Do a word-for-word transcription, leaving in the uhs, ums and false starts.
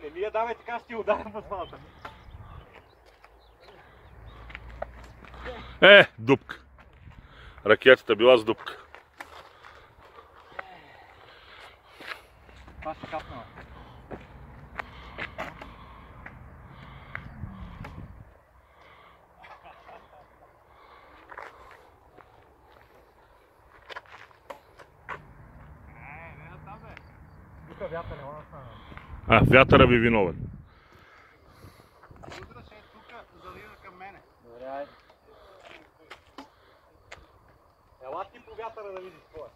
Еми я давай, така ще ти ударим по двамата. Е, дупка. Ракетата била с дупка. Това ще капнала. Тук вятър не лана. А, вятъра ви виновен. Удръж е тук, залира към мене. Добре, айде. Ела ти по вятъра да видиш какво е.